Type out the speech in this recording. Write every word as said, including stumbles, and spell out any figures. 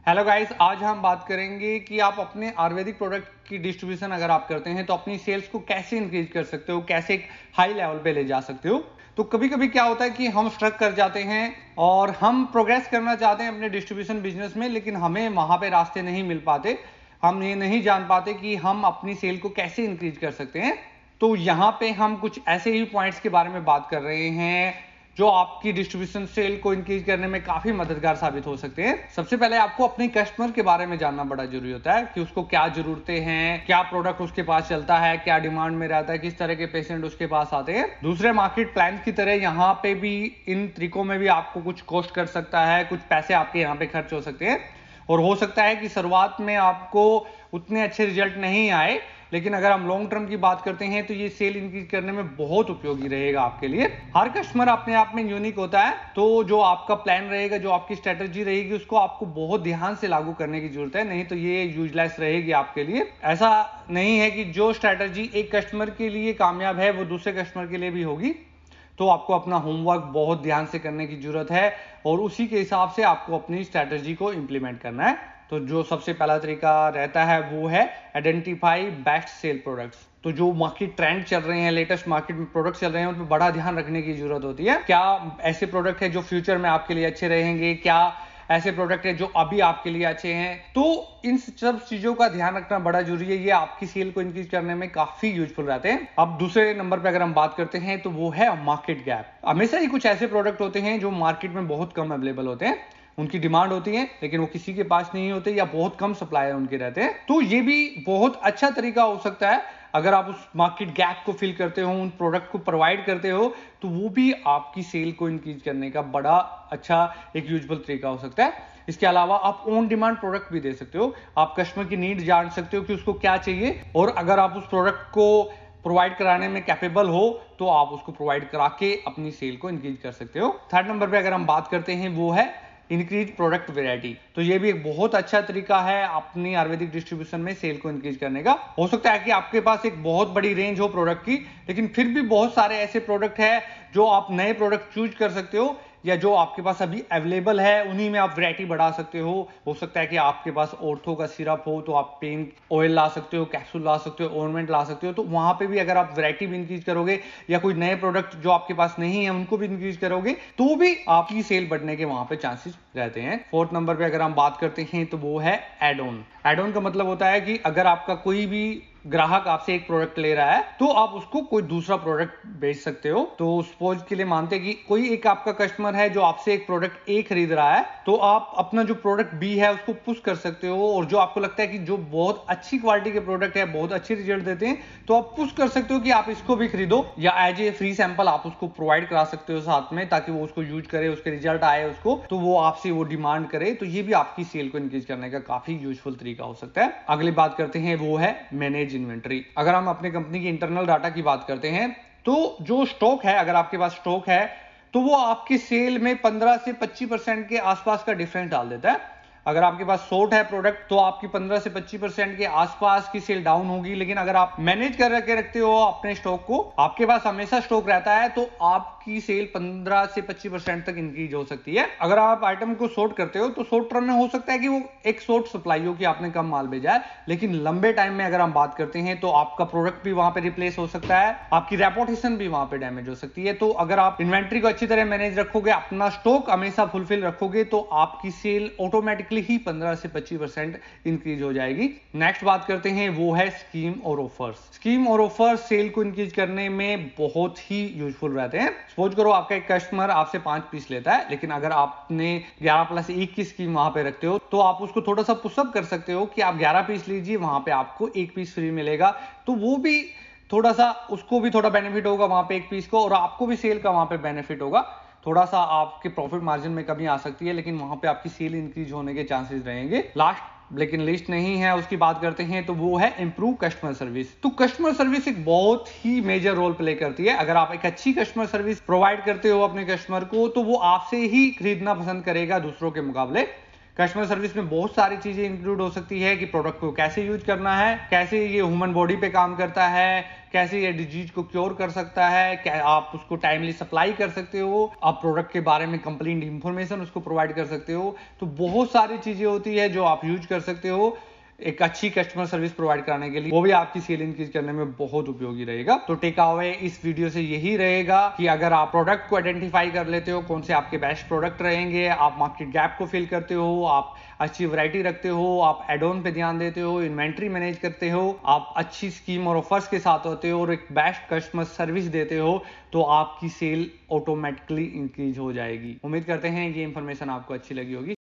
Hello guys, आज हम बात करेंगे कि आप अपने आयुर्वेदिक प्रोडक्ट की डिस्ट्रीब्यूशन अगर आप करते हैं तो अपनी सेल्स को कैसे इंक्रीज कर सकते हो, कैसे एक हाई लेवल पे ले जा सकते हो। तो कभी कभी क्या होता है कि हम स्ट्रक कर जाते हैं और हम प्रोग्रेस करना चाहते हैं अपने डिस्ट्रीब्यूशन बिजनेस में, लेकिन हमें वहां पे रास्ते नहीं मिल पाते। हम ये नहीं जान पाते कि हम अपनी सेल को कैसे इंक्रीज कर सकते हैं। तो यहाँ पे हम कुछ ऐसे ही पॉइंट्स के बारे में बात कर रहे हैं जो आपकी डिस्ट्रीब्यूशन सेल को इंक्रीज करने में काफी मददगार साबित हो सकते हैं। सबसे पहले आपको अपने कस्टमर के बारे में जानना बड़ा जरूरी होता है कि उसको क्या जरूरतें हैं, क्या प्रोडक्ट उसके पास चलता है, क्या डिमांड में रहता है, किस तरह के पेशेंट उसके पास आते हैं। दूसरे मार्केट प्लान की तरह यहाँ पे भी इन तरीकों में भी आपको कुछ कॉस्ट कर सकता है, कुछ पैसे आपके यहाँ पे खर्च हो सकते हैं और हो सकता है कि शुरुआत में आपको उतने अच्छे रिजल्ट नहीं आए, लेकिन अगर हम लॉन्ग टर्म की बात करते हैं तो ये सेल इंक्रीज करने में बहुत उपयोगी रहेगा आपके लिए। हर कस्टमर अपने आप में यूनिक होता है, तो जो आपका प्लान रहेगा, जो आपकी स्ट्रेटजी रहेगी, उसको आपको बहुत ध्यान से लागू करने की जरूरत है, नहीं तो ये यूजलेस रहेगी आपके लिए। ऐसा नहीं है कि जो स्ट्रेटजी एक कस्टमर के लिए कामयाब है वो दूसरे कस्टमर के लिए भी होगी। तो आपको अपना होमवर्क बहुत ध्यान से करने की जरूरत है और उसी के हिसाब से आपको अपनी स्ट्रेटजी को इंप्लीमेंट करना है। तो जो सबसे पहला तरीका रहता है वो है आइडेंटिफाई बेस्ट सेल प्रोडक्ट्स। तो जो मार्केट ट्रेंड चल रहे हैं, लेटेस्ट मार्केट में प्रोडक्ट चल रहे हैं, उन पर बड़ा ध्यान रखने की जरूरत होती है। क्या ऐसे प्रोडक्ट है जो फ्यूचर में आपके लिए अच्छे रहेंगे, क्या ऐसे प्रोडक्ट है जो अभी आपके लिए अच्छे हैं। तो इन सब चीजों का ध्यान रखना बड़ा जरूरी है, ये आपकी सेल को इंक्रीज करने में काफी यूजफुल रहते हैं। अब दूसरे नंबर पे अगर हम बात करते हैं तो वो है मार्केट गैप। हमेशा ही कुछ ऐसे प्रोडक्ट होते हैं जो मार्केट में बहुत कम अवेलेबल होते हैं, उनकी डिमांड होती है लेकिन वो किसी के पास नहीं होते या बहुत कम सप्लायर उनके रहते हैं। तो ये भी बहुत अच्छा तरीका हो सकता है, अगर आप उस मार्केट गैप को फिल करते हो, उन प्रोडक्ट को प्रोवाइड करते हो, तो वो भी आपकी सेल को इंक्रीज करने का बड़ा अच्छा एक यूजफुल तरीका हो सकता है। इसके अलावा आप ऑन डिमांड प्रोडक्ट भी दे सकते हो। आप कस्टमर की नीड जान सकते हो कि उसको क्या चाहिए, और अगर आप उस प्रोडक्ट को प्रोवाइड कराने में कैपेबल हो तो आप उसको प्रोवाइड करा के अपनी सेल को इंक्रीज कर सकते हो। थर्ड नंबर पे अगर हम बात करते हैं वो है इंक्रीज प्रोडक्ट वेराइटी। तो ये भी एक बहुत अच्छा तरीका है अपनी आयुर्वेदिक डिस्ट्रीब्यूशन में सेल को इंक्रीज करने का। हो सकता है कि आपके पास एक बहुत बड़ी रेंज हो प्रोडक्ट की, लेकिन फिर भी बहुत सारे ऐसे प्रोडक्ट है जो आप नए प्रोडक्ट चूज कर सकते हो, या जो आपके पास अभी अवेलेबल है उन्हीं में आप वैरायटी बढ़ा सकते हो। हो सकता है कि आपके पास ऑर्थो का सिरप हो तो आप पेन ऑयल ला सकते हो, कैप्सूल ला सकते हो, ऑर्नमेंट ला सकते हो। तो वहां पे भी अगर आप वैरायटी भी इंक्रीज करोगे या कोई नए प्रोडक्ट जो आपके पास नहीं है उनको भी इंक्रीज करोगे, तो भी आपकी सेल बढ़ने के वहां पे चांसेस रहते हैं। फोर्थ नंबर पे अगर हम बात करते हैं तो वो है एड ऑन। एड ऑन का मतलब होता है कि अगर आपका कोई भी ग्राहक आपसे एक प्रोडक्ट ले रहा है तो आप उसको कोई दूसरा प्रोडक्ट बेच सकते हो। तो सपोज के लिए मानते हैं कि कोई एक आपका कस्टमर है जो आपसे एक प्रोडक्ट ए खरीद रहा है, तो आप अपना जो प्रोडक्ट बी है उसको पुश कर सकते हो, और जो आपको लगता है कि जो बहुत अच्छी क्वालिटी के प्रोडक्ट है, बहुत अच्छे रिजल्ट देते हैं, तो आप पुश कर सकते हो कि आप इसको भी खरीदो, या एज ए फ्री सैंपल आप उसको प्रोवाइड करा सकते हो साथ में, ताकि वो उसको यूज करे, उसके रिजल्ट आए उसको, तो वो आपसे वो डिमांड करे। तो ये भी आपकी सेल को इंक्रीज करने का काफी यूजफुल तरीका हो सकता है। अगली बात करते हैं वो है मैनेज इन्वेंटरी। अगर हम अपनी कंपनी की इंटरनल डाटा की बात करते हैं तो जो स्टॉक है, अगर आपके पास स्टॉक है तो वो आपकी सेल में पंद्रह से पच्चीस परसेंट के आसपास का डिफरेंस डाल देता है। अगर आपके पास शॉर्ट है प्रोडक्ट तो आपकी पंद्रह से पच्चीस परसेंट के आसपास की सेल डाउन होगी, लेकिन अगर आप मैनेज कर रखे रखते हो अपने स्टॉक को, आपके पास हमेशा स्टॉक रहता है, तो आपकी सेल पंद्रह से पच्चीस परसेंट तक इंक्रीज हो सकती है। अगर आप आइटम को शॉर्ट करते हो तो शॉर्ट टर्म में हो सकता है कि वो एक शॉर्ट सप्लाई हो कि आपने कम माल भेजा है, लेकिन लंबे टाइम में अगर हम बात करते हैं तो आपका प्रोडक्ट भी वहां पे रिप्लेस हो सकता है, आपकी रेपुटेशन भी वहां पे डैमेज हो सकती है। तो अगर आप इन्वेंट्री को अच्छी तरह मैनेज रखोगे, अपना स्टॉक हमेशा फुलफिल रखोगे, तो आपकी सेल ऑटोमेटिकली ही पंद्रह से पच्चीस परसेंट इंक्रीज हो जाएगी। नेक्स्ट बात करते हैं वो है स्कीम और ऑफर्स। स्कीम और ऑफर्स सेल को इंक्रीज करने में बहुत ही यूजफुल रहते हैं। सपोज करो आपका एक कस्टमर आपसे पांच पीस लेता है, लेकिन अगर आपने ग्यारह प्लस एक की स्कीम वहां पे रखते हो तो आप उसको थोड़ा सा पुशअप कर सकते हो कि आप ग्यारह पीस लीजिए, वहां पे आपको एक पीस फ्री मिलेगा। तो वो भी थोड़ा सा, उसको भी थोड़ा बेनिफिट होगा वहां पे एक पीस को, और आपको भी सेल का वहां पे बेनिफिट होगा। थोड़ा सा आपके प्रॉफिट मार्जिन में कमी आ सकती है, लेकिन वहां पे आपकी सेल इंक्रीज होने के चांसेस रहेंगे। लास्ट लेकिन लिस्ट नहीं है, उसकी बात करते हैं तो वो है इंप्रूव कस्टमर सर्विस। तो कस्टमर सर्विस एक बहुत ही मेजर रोल प्ले करती है। अगर आप एक अच्छी कस्टमर सर्विस प्रोवाइड करते हो अपने कस्टमर को, तो वो आपसे ही खरीदना पसंद करेगा दूसरों के मुकाबले। कस्टमर सर्विस में बहुत सारी चीजें इंक्लूड हो सकती है कि प्रोडक्ट को कैसे यूज करना है, कैसे ये ह्यूमन बॉडी पे काम करता है, कैसे ये डिजीज को क्योर कर सकता है, क्या आप उसको टाइमली सप्लाई कर सकते हो, आप प्रोडक्ट के बारे में कंप्लीट इंफॉर्मेशन उसको प्रोवाइड कर सकते हो। तो बहुत सारी चीजें होती है जो आप यूज कर सकते हो एक अच्छी कस्टमर सर्विस प्रोवाइड कराने के लिए, वो भी आपकी सेल इंक्रीज करने में बहुत उपयोगी रहेगा। तो टेक अवे इस वीडियो से यही रहेगा कि अगर आप प्रोडक्ट को आइडेंटिफाई कर लेते हो कौन से आपके बेस्ट प्रोडक्ट रहेंगे, आप मार्केट गैप को फिल करते हो, आप अच्छी वैरायटी रखते हो, आप एड ऑन पे ध्यान देते हो, इन्वेंट्री मैनेज करते हो, आप अच्छी स्कीम और ऑफर्स के साथ होते हो और एक बेस्ट कस्टमर सर्विस देते हो, तो आपकी सेल ऑटोमेटिकली इंक्रीज हो जाएगी। उम्मीद करते हैं ये इंफॉर्मेशन आपको अच्छी लगी होगी।